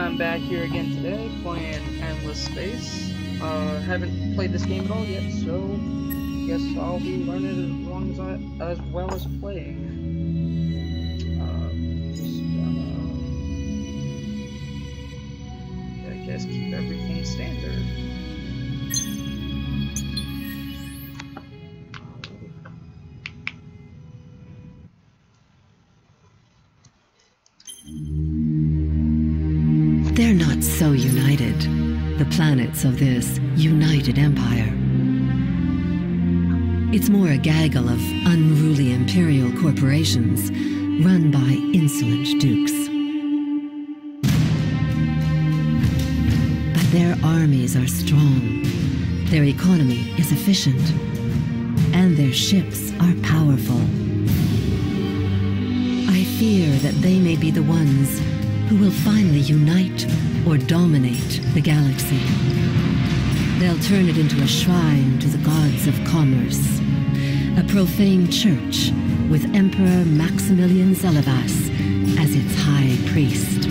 I'm back here again today playing Endless Space. Haven't played this game at all yet, so guess I'll be learning as well as playing. I guess keep everything standard. They're not so united, the planets of this united empire. It's more a gaggle of unruly imperial corporations run by insolent dukes. But their armies are strong, their economy is efficient, and their ships are powerful. I fear that they may be the ones who will finally unite or dominate the galaxy. They'll turn it into a shrine to the gods of commerce, a profane church with Emperor Maximilian Zelivas as its high priest.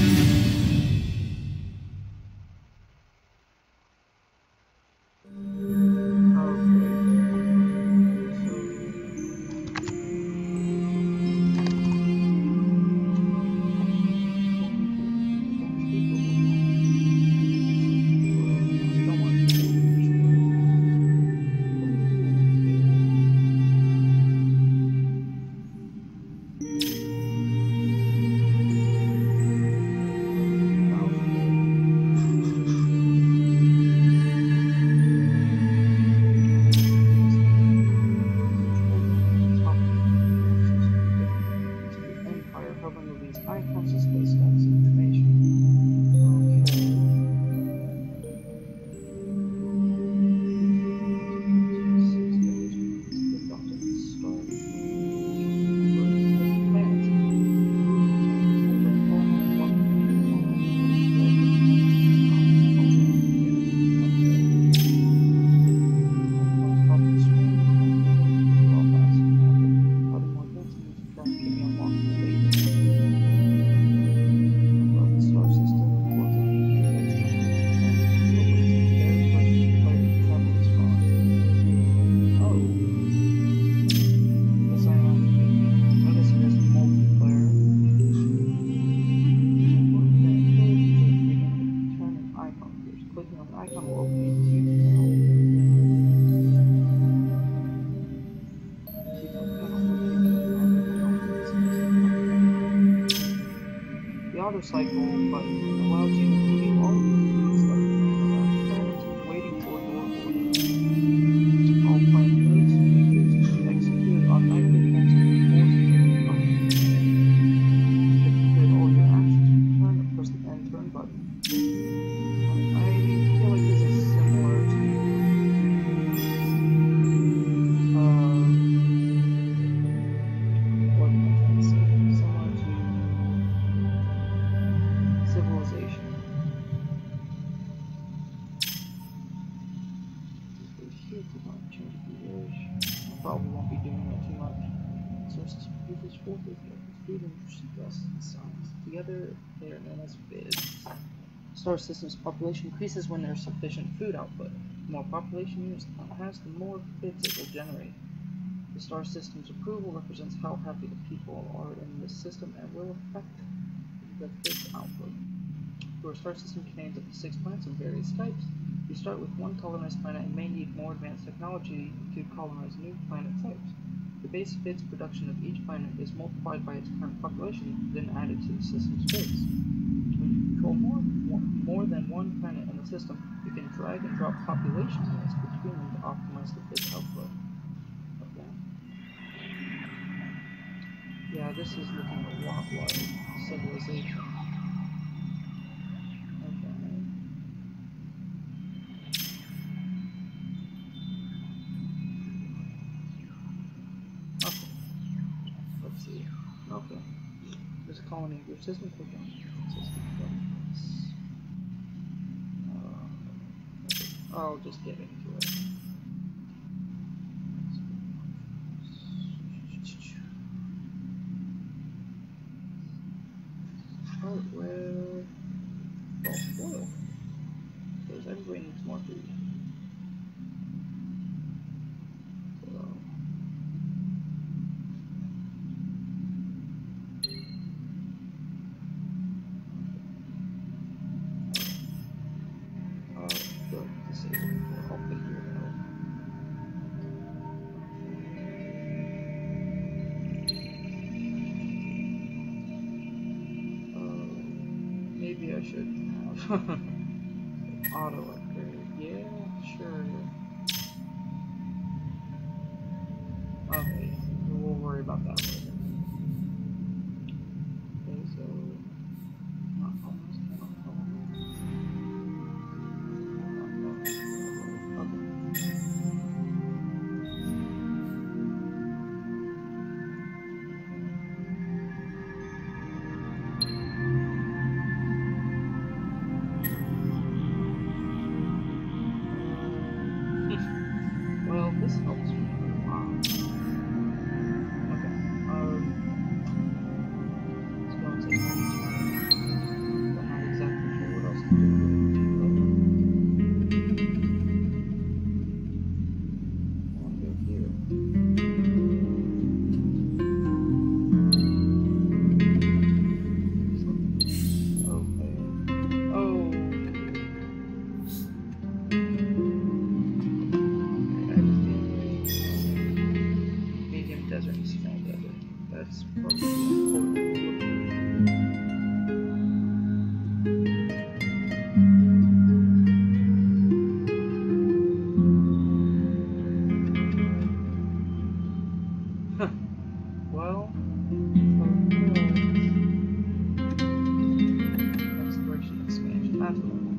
Cycle button allows you to view all the planets waiting for your order. All planet moves can be used to be executed automatically against the forces. You can complete all your actions from turn and press the end turn button. I feel like this is similar to what am I trying to say? Similar to Civilization. I probably won't be doing that too much. Sources produce forces like food and dust and science. Together, they are known as FIDs. Star system's population increases when there's sufficient food output. The more population units has, the more FIDs it will generate. The star system's approval represents how happy the people are in this system and will affect the FIDs output. Your star system contains up to 6 planets of various types. You start with one colonized planet and may need more advanced technology to colonize new planet types. The base FIDs production of each planet is multiplied by its current population, then added to the system's FIDs. When you control more than one planet in the system, you can drag and drop population units between them to optimize the FIDs output. Okay. Yeah, this is looking a lot like Civilization. Okay. There's a colony of your system. Click on system. I'll just get into it. Hardware. everybody needs more food. So, good. Disable. I'll figure it out. Maybe I should have auto upgrade. Yeah, sure. Okay, we'll worry about that later. Okay, so not almost. Well, this helps me a lot. Okay. It's going to take my turn. Don't know exactly sure what else to do with it. I'll go here. Okay. Oh. Medium desert and small desert. That's probably important. Well, exploration expansion. That's what I want.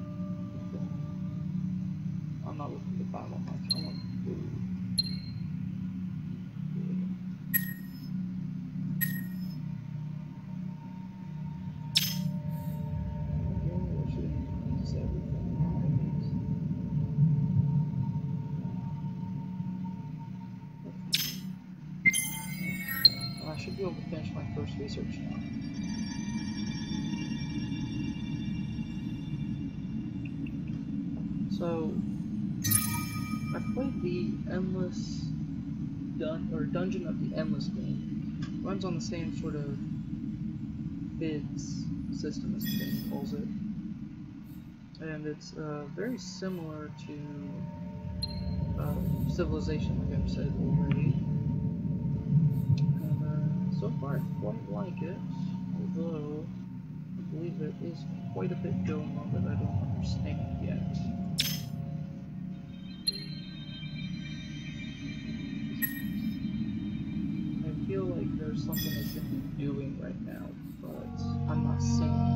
I'm not looking to battle much. I want food. be able to finish my first research now. So, I played the Endless Dungeon of the Endless game. It runs on the same sort of bids system as the game calls it. And it's very similar to Civilization, like I've said already. And so far I quite like it, although I believe there is quite a bit going on that I don't understand yet. I feel like there's something I should be doing right now, but I'm not seeing it.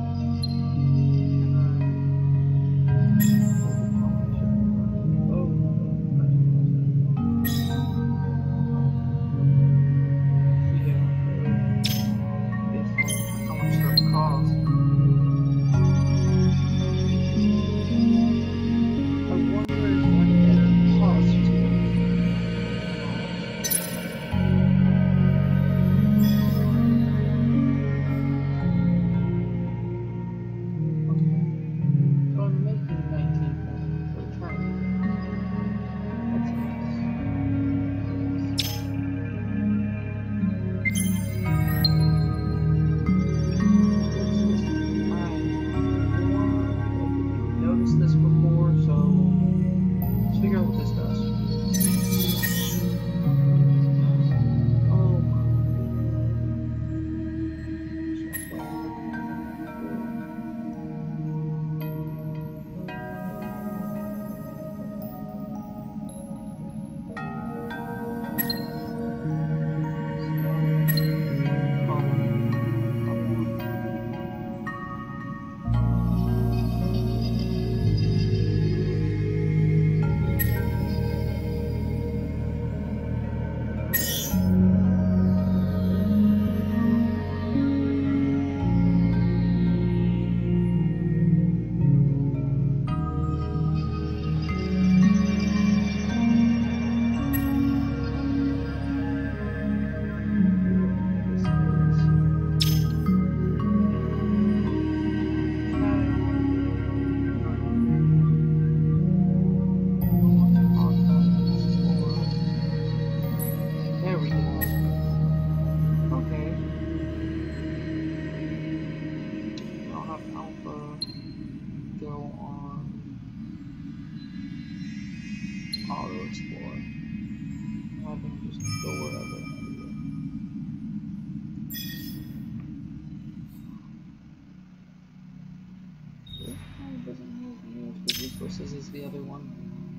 Resources is the other one.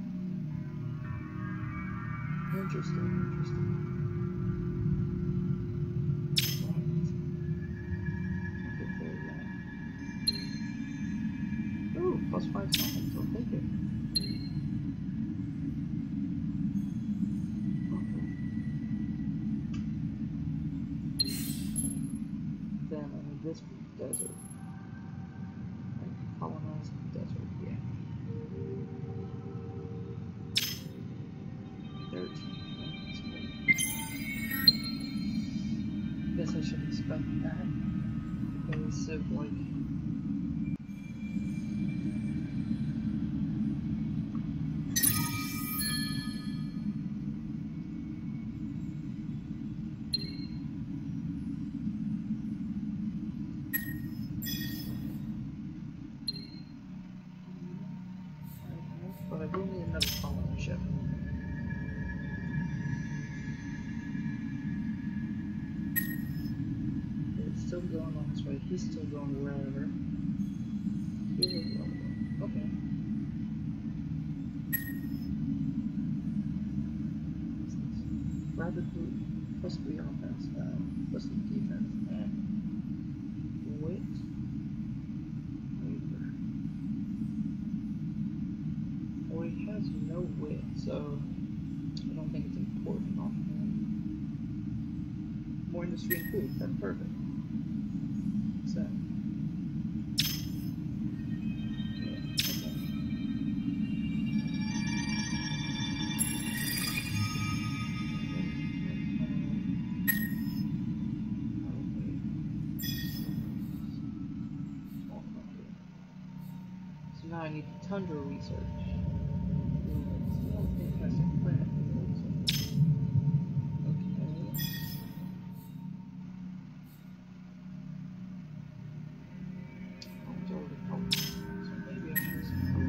Interesting. Ooh, plus 5 seconds, I'll take it. Okay. Then I need this desert. Colonized desert, yeah. 13. Guess I should expect that. Because of like. But I will need another colony ship. Still going on this way. He's still going wherever. Okay. Rapidly plus 3 offense, plus 3 defense, and wit. Well, he has no wit, so I don't think it's important on him. More industry and food, that's perfect. So, yeah, okay. I need the tundra research. Fantastic planet. Okay. So maybe I should.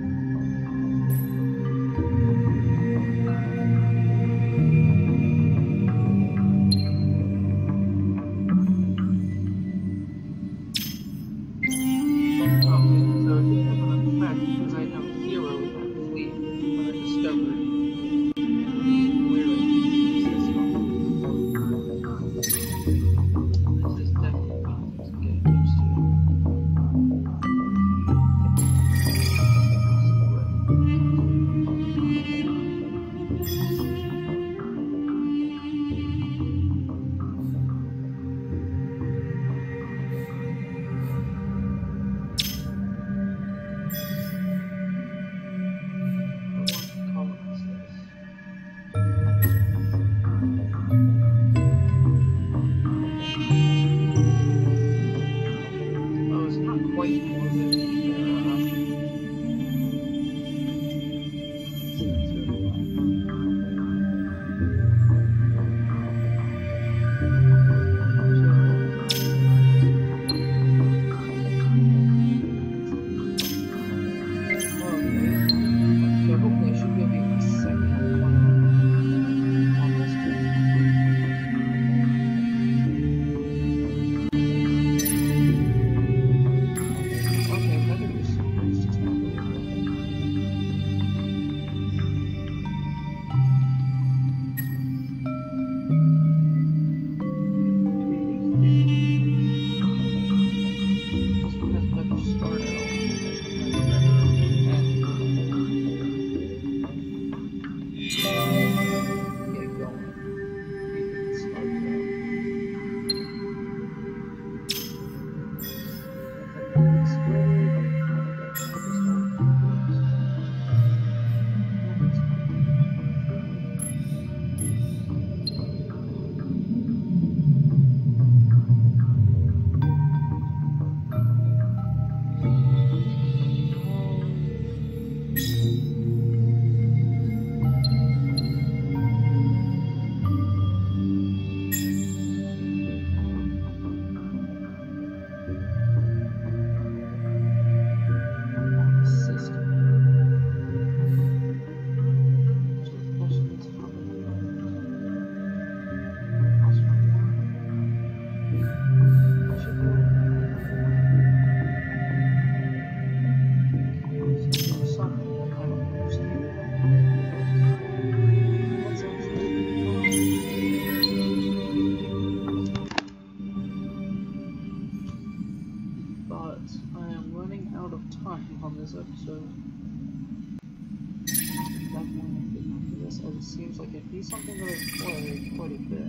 Seems like it'd be something that I play quite a bit.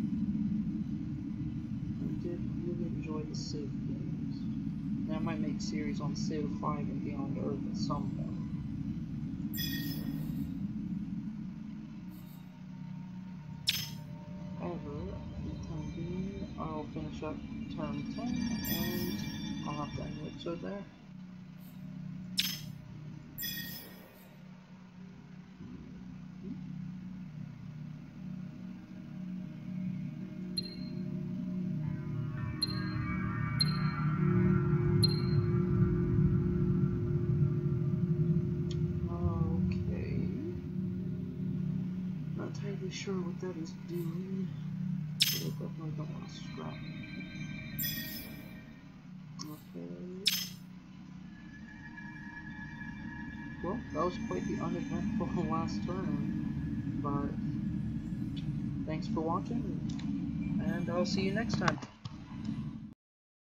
I did really enjoy the Civ games. And I might make series on Civ 5 and Beyond Earth at some point. However, for the time being, I'll finish up term 10 and I'll have to end the episode there. Sure what that is doing, but I definitely don't want to scrap. Okay. Well, that was quite the uneventful last turn, but thanks for watching, and I'll see you next time.